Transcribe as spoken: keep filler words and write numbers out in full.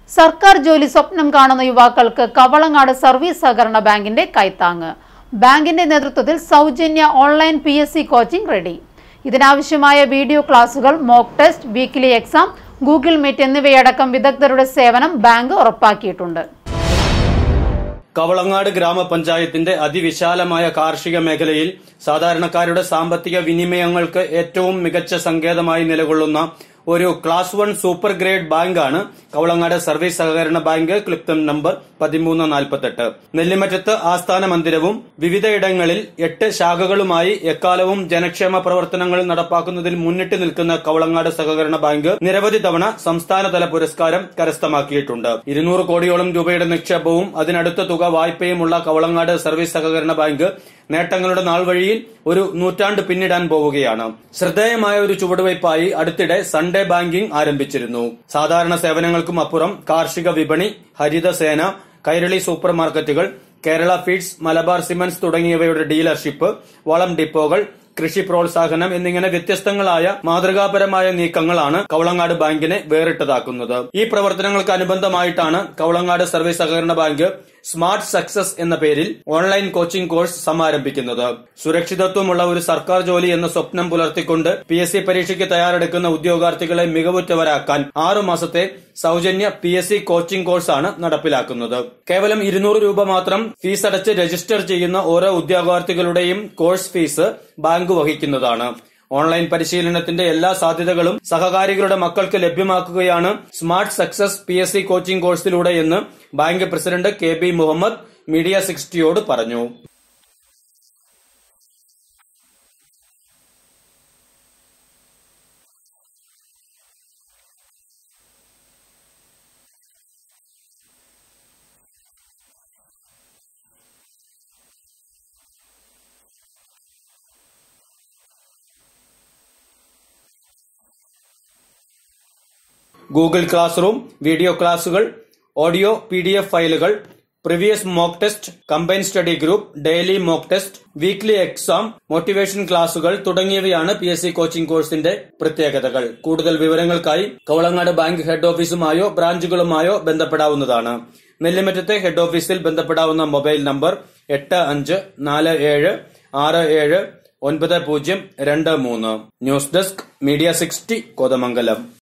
സർക്കാർ ജോലി സ്വപ്നം കാണുന്ന യുവാക്കൾക്ക് കവളങ്ങാട് സർവീസ് സഹകരണ ബാങ്കിന്റെ കൈത്താങ്ങ്. ബാങ്കിന്റെ നേതൃത്വത്തിൽ സൗജന്യ online P S C coaching ready. ഇതിനാവശ്യമായ വീഡിയോ ക്ലാസുകൾ, mock test, weekly exam, Google meet എന്നിവയടക്കം വിദഗ്ധരുടെ സേവനം ബാങ്ക് ഉറപ്പാക്കിയിട്ടുണ്ട്. കവളങ്ങാട് ഗ്രാമപഞ്ചായത്തിന്റെ അതിവിശാലമായ കാർഷിക മേഖലയിൽ സാധാരണക്കാരുടെ സാമ്പത്തിക വിനിമയങ്ങൾക്ക് ഏറ്റവും മികച്ച സങ്കേതമായി നിലകൊള്ളുന്ന ഒരു ക്ലാസ് വൺ സൂപ്പർ ഗ്രേഡ് ബാങ്കാണ് കവളങ്ങാട് സർവീസ് സഹകരണ ബാങ്ക്. ക്ലിപ്തം നമ്പർ പതിമൂന്ന് നാൽപ്പത്തെട്ട്. നെല്ലിമറ്റത്ത് ആസ്ഥാന മന്ദിരവും വിവിധയിടങ്ങളിൽ എട്ട് ശാഖകളുമായി എക്കാലവും ജനക്ഷേമ പ്രവർത്തനങ്ങൾ നടപ്പാക്കുന്നതിൽ മുന്നിട്ട് നിൽക്കുന്ന കവളങ്ങാട് സഹകരണ ബാങ്ക് നിരവധി തവണ സംസ്ഥാനതല പുരസ്കാരം കരസ്ഥമാക്കിയിട്ടുണ്ട്. ഇരുന്നൂറ് കോടിയോളം രൂപയുടെ നിക്ഷേപവും അതിനടുത്ത തുക വായ്പയുമുള്ള കവളങ്ങാട് സർവീസ് സഹകരണ ബാങ്ക് നേട്ടങ്ങളുടെ നാൾവഴിയിൽ ഒരു നൂറ്റാണ്ട് പിന്നിടാൻ പോവുകയാണ്. ശ്രദ്ധേയമായ ഒരു ചുവടുവയ്പായി അടുത്തിടെ സൺഡേ ബാങ്കിംഗ് ആരംഭിച്ചിരുന്നു. സാധാരണ സേവനങ്ങൾക്കും അപ്പുറം കാർഷിക വിപണി, ഹരിതസേന, കൈരളി സൂപ്പർ മാർക്കറ്റുകൾ, കേരള ഫീഡ്സ്, മലബാർ സിമന്റ്സ് തുടങ്ങിയവയുടെ ഡീലർഷിപ്പ്, വളം ഡിപ്പോകൾ, കൃഷി പ്രോത്സാഹനം എന്നിങ്ങനെ വ്യത്യസ്തങ്ങളായ മാതൃകാപരമായ നീക്കങ്ങളാണ് കവളങ്ങാട് ബാങ്കിനെ വേറിട്ടതാക്കുന്നത്. ഈ പ്രവർത്തനങ്ങൾക്ക് അനുബന്ധമായിട്ടാണ് കവളങ്ങാട് സർവീസ് സഹകരണ ബാങ്ക് സ്മാർട്ട് സക്സസ് എന്ന പേരിൽ ഓൺലൈൻ കോച്ചിംഗ് കോഴ്സ് സമാരംഭിക്കുന്നത്. സുരക്ഷിതത്വമുള്ള ഒരു സർക്കാർ ജോലി എന്ന സ്വപ്നം പുലർത്തിക്കൊണ്ട് പി എസ് സി പരീക്ഷയ്ക്ക് തയ്യാറെടുക്കുന്ന ഉദ്യോഗാർത്ഥികളെ മികവുറ്റവരാക്കാൻ ആറു മാസത്തെ സൗജന്യ പി എസ് സി കോച്ചിംഗ് കോഴ്സാണ് നടപ്പിലാക്കുന്നത്. കേവലം ഇരുന്നൂറ് രൂപ മാത്രം ഫീസ് അടച്ച് രജിസ്റ്റർ ചെയ്യുന്ന ഓരോ ഉദ്യോഗാർത്ഥികളുടെയും കോഴ്സ് ഫീസ് ബാങ്ക് വഹിക്കുന്നതാണ്. ഓൺലൈൻ പരിശീലനത്തിന്റെ എല്ലാ സാധ്യതകളും സഹകാരികളുടെ മക്കൾക്ക് ലഭ്യമാക്കുകയാണ് smart success P S C coaching കോഴ്സിലൂടെ എന്ന് bank president K B Muhammad media സിക്സ്റ്റിയോട് പറഞ്ഞു. ഗൂഗിൾ ക്ലാസ് റൂം, വീഡിയോ ക്ലാസുകൾ, ഓഡിയോ പി ഡി എഫ് ഫയലുകൾ, previous mock test, combine study group, daily mock test, weekly exam, motivation ക്ലാസുകൾ തുടങ്ങിയവയാണ് P S C coaching കോഴ്സിന്റെ പ്രത്യേകതകൾ. കൂടുതൽ വിവരങ്ങൾക്കായി കവളങ്ങാട് ബാങ്ക് ഹെഡ് ഓഫീസുമായോ ബ്രാഞ്ചുകളുമായോ ബന്ധപ്പെടാവുന്നതാണ്. നെല്ലിമറ്റത്തെ ഹെഡ് ഓഫീസിൽ ബന്ധപ്പെടാവുന്ന മൊബൈൽ നമ്പർ എട്ട് അഞ്ച് നാല് ഏഴ് ആറ് ഏഴ് ഒൻപത് പൂജ്യം രണ്ട് മൂന്ന്. News desk media sixty, Kothamangalam.